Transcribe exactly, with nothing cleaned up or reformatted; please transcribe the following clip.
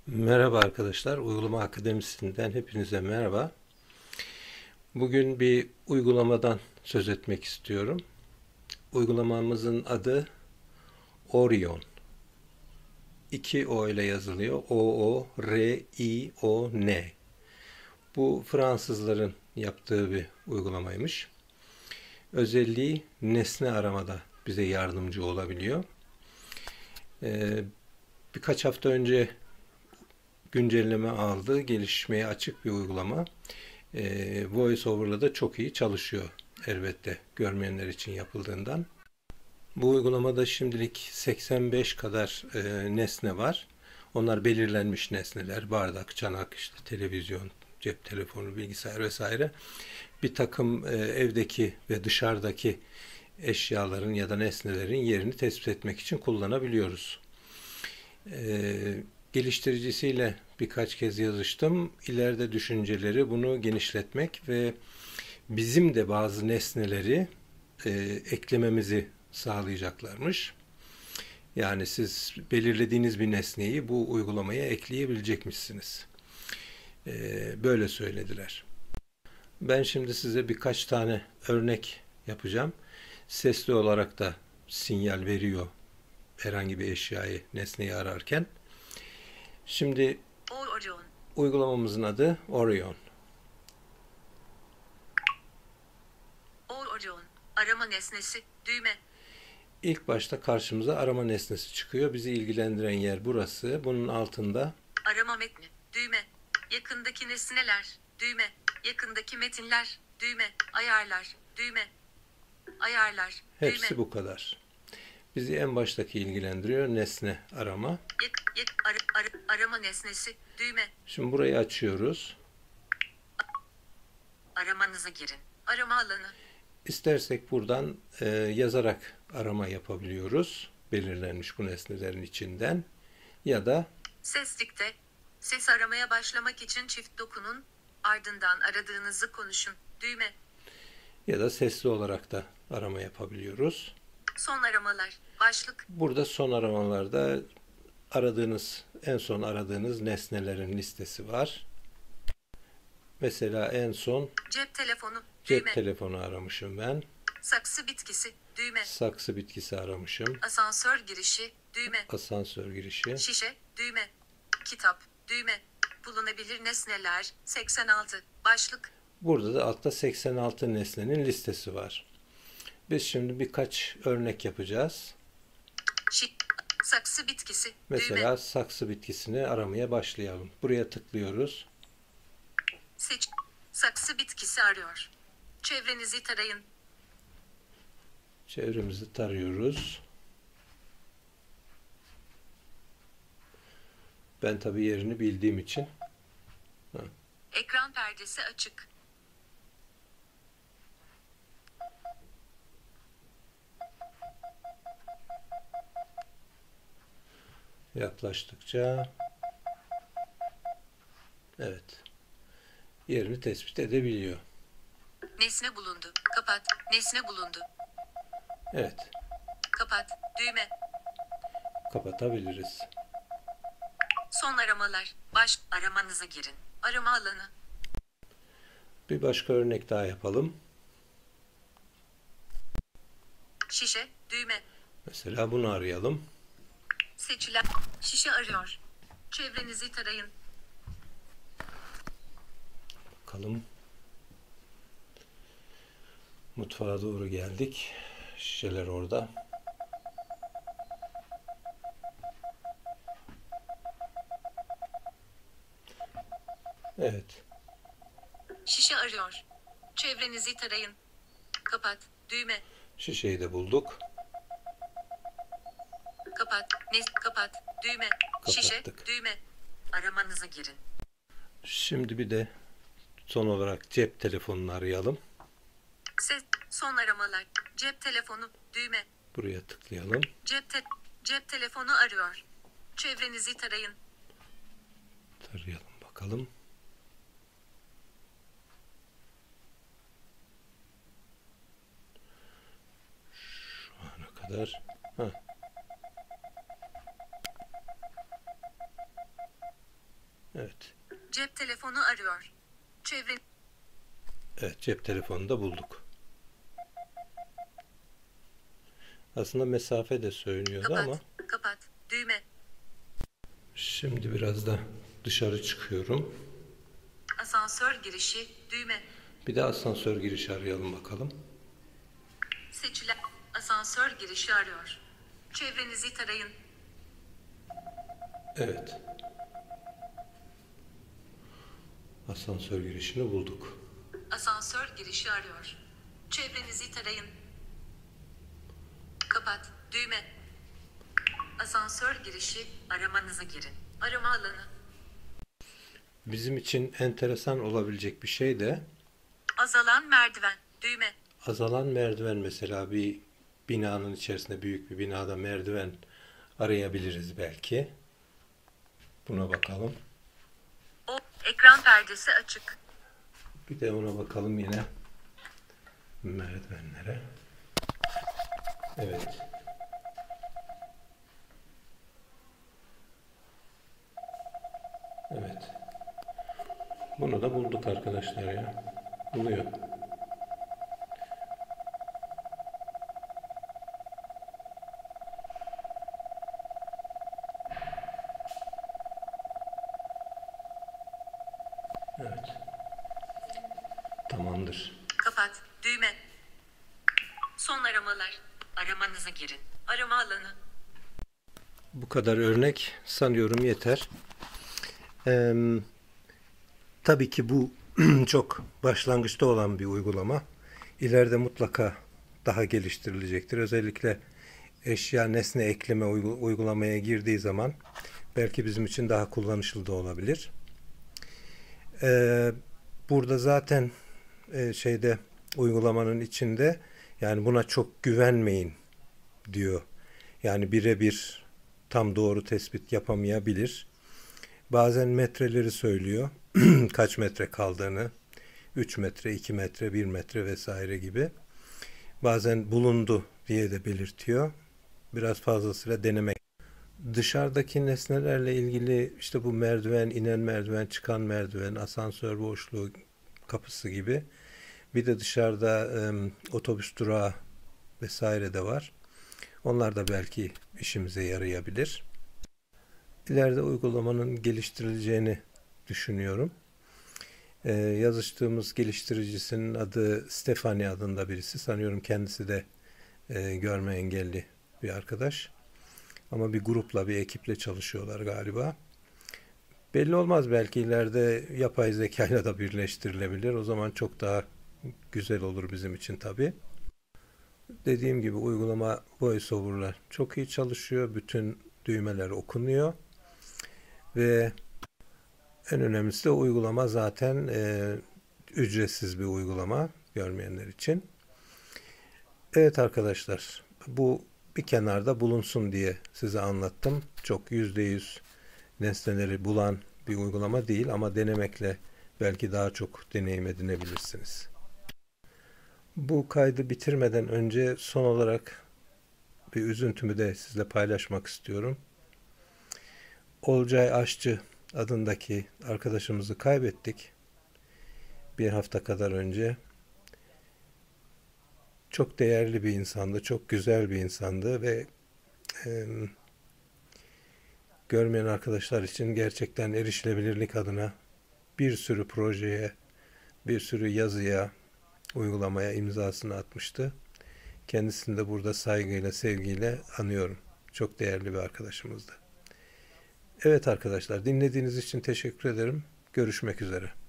Merhaba arkadaşlar, Uygulama Akademisi'nden hepinize merhaba. Bugün bir uygulamadan söz etmek istiyorum. Uygulamamızın adı Orion. İki O ile yazılıyor. O-O-R-I-O-N. Bu Fransızların yaptığı bir uygulamaymış. Özelliği nesne aramada bize yardımcı olabiliyor. Ee, birkaç hafta önce güncelleme aldı, gelişmeye açık bir uygulama. E, VoiceOver'la da çok iyi çalışıyor elbette görmeyenler için yapıldığından. Bu uygulamada şimdilik seksen beş kadar e, nesne var. Onlar belirlenmiş nesneler. Bardak, çanak, işte televizyon, cep telefonu, bilgisayar vesaire. Bir takım e, evdeki ve dışarıdaki eşyaların ya da nesnelerin yerini tespit etmek için kullanabiliyoruz. E, geliştiricisiyle birkaç kez yazıştım. İleride düşünceleri bunu genişletmek ve bizim de bazı nesneleri e, eklememizi sağlayacaklarmış. Yani siz belirlediğiniz bir nesneyi bu uygulamaya ekleyebilecekmişsiniz. E, böyle söylediler. Ben şimdi size birkaç tane örnek yapacağım. Sesli olarak da sinyal veriyor herhangi bir eşyayı, nesneyi ararken. Şimdi Orion. uygulamamızın adı Orion. Orion. Arama nesnesi. Düğme. İlk başta karşımıza arama nesnesi çıkıyor. Bizi ilgilendiren yer burası. Bunun altında Arama metni. Düğme. Yakındaki nesneler. Düğme. Yakındaki metinler. Düğme. Ayarlar. Düğme. Ayarlar. hepsi Düğme. bu kadar. Bizi en baştaki ilgilendiriyor nesne arama. Yak, yak, ar, ar, arama nesnesi. Düğme. Şimdi burayı açıyoruz. Aramanıza girin. Arama alanı. İstersek buradan e, yazarak arama yapabiliyoruz. Belirlenmiş bu nesnelerin içinden. Ya da Ses dikte. Ses aramaya başlamak için çift dokunun. Ardından aradığınızı konuşun. Düğme. ya da sesli olarak da arama yapabiliyoruz. Son aramalar. Başlık. Burada son aramalarda aradığınız, en son aradığınız nesnelerin listesi var. Mesela en son Cep telefonu. cep Düğme. telefonu aramışım ben. Saksı bitkisi. Düğme. Saksı bitkisi aramışım. Asansör girişi. Düğme. Asansör girişi. Şişe. Düğme. Kitap. Düğme. Bulunabilir nesneler. seksen altı. Başlık. Burada da altta seksen altı nesnenin listesi var. Biz şimdi birkaç örnek yapacağız. Şi Saksı bitkisi. Mesela Düğme. saksı bitkisini aramaya başlayalım. Buraya tıklıyoruz. Seç. Saksı bitkisi arıyor. Çevrenizi tarayın. Çevremizi tarıyoruz. Ben tabii yerini bildiğim için. Ha. Ekran perdesi açık. Yaklaştıkça evet, yerini tespit edebiliyor. Nesne bulundu. Kapat. Nesne bulundu. Evet, Kapat. Düğme. kapatabiliriz. Son aramalar. Baş. Aramanıza girin. Arama alanı. Bir başka örnek daha yapalım. Şişe. Düğme. Mesela bunu arayalım. Seçilen. Şişe arıyor. Çevrenizi tarayın. Bakalım. Mutfağa doğru geldik. Şişeler orada. Evet. Şişe arıyor. Çevrenizi tarayın. Kapat. Düğme. Şişeyi de bulduk. Kapat. Nes kapat. Düğme. Şişe. Kapattık. Düğme. Aramanıza girin. Şimdi bir de son olarak cep telefonunu arayalım. Ses. Son aramalar. Cep telefonu. Düğme. Buraya tıklayalım. Cep te cep telefonu arıyor. Çevrenizi tarayın. Tarayalım bakalım. Şu ana kadar. Heh. Cep telefonu arıyor. Çevre... Evet, cep telefonunu da bulduk. Aslında mesafe de söylüyordu Kapat. ama Kapat. Düğme. şimdi biraz da dışarı çıkıyorum. Asansör girişi. Düğme. Bir de asansör girişi arayalım bakalım. Seçilen asansör girişi arıyor. Çevrenizi tarayın. Evet. Asansör girişini bulduk. Asansör girişi arıyor. Çevrenizi tarayın. Kapat. Düğme. Asansör girişi. Aramanızı girin. Arama alanı. Bizim için enteresan olabilecek bir şey de Azalan merdiven. Düğme. azalan merdiven, mesela bir binanın içerisinde, büyük bir binada merdiven arayabiliriz belki. Buna bakalım. O ekran perdesi açık. Bir de ona bakalım yine. Merdivenlere. Evet. Evet. Bunu da bulduk arkadaşlar ya. Buluyor. Evet. Tamamdır. Kapat. Düğme. Son aramalar. Aramanızı girin. Arama alanı. Bu kadar örnek sanıyorum yeter. Ee, tabii ki bu çok başlangıçta olan bir uygulama. İleride mutlaka daha geliştirilecektir. Özellikle eşya nesne ekleme uygulamaya girdiği zaman belki bizim için daha kullanışlı da olabilir. Ee, burada zaten e, şeyde uygulamanın içinde, yani buna çok güvenmeyin diyor. Yani birebir tam doğru tespit yapamayabilir. Bazen metreleri söylüyor. Kaç metre kaldığını. üç metre, iki metre, bir metre vesaire gibi. Bazen bulundu diye de belirtiyor. Biraz fazlasıyla denemek. Dışarıdaki nesnelerle ilgili işte bu merdiven, inen merdiven, çıkan merdiven, asansör boşluğu kapısı gibi. Bir de dışarıda e, otobüs durağı vesaire de var. Onlar da belki işimize yarayabilir. İleride uygulamanın geliştirileceğini düşünüyorum. Ee, yazıştığımız geliştiricisinin adı Stefani adında birisi. Sanıyorum kendisi de e, görme engelli bir arkadaş. Ama bir grupla, bir ekiple çalışıyorlar galiba. Belli olmaz, belki ileride yapay zekayla da birleştirilebilir. O zaman çok daha güzel olur bizim için tabii. Dediğim gibi uygulama VoiceOver'la çok iyi çalışıyor. Bütün düğmeler okunuyor. Ve en önemlisi de uygulama zaten e, ücretsiz bir uygulama görmeyenler için. Evet arkadaşlar, bu bir kenarda bulunsun diye size anlattım. Çok yüzde yüz nesneleri bulan bir uygulama değil ama denemekle belki daha çok deneyim edinebilirsiniz. Bu kaydı bitirmeden önce son olarak bir üzüntümü de sizle paylaşmak istiyorum. Olcay Aşçı adındaki arkadaşımızı kaybettik bir hafta kadar önce. Çok değerli bir insandı, çok güzel bir insandı ve e, görmeyen arkadaşlar için gerçekten erişilebilirlik adına bir sürü projeye, bir sürü yazıya, uygulamaya imzasını atmıştı. Kendisini de burada saygıyla, sevgiyle anıyorum. Çok değerli bir arkadaşımızdı. Evet arkadaşlar, dinlediğiniz için teşekkür ederim. Görüşmek üzere.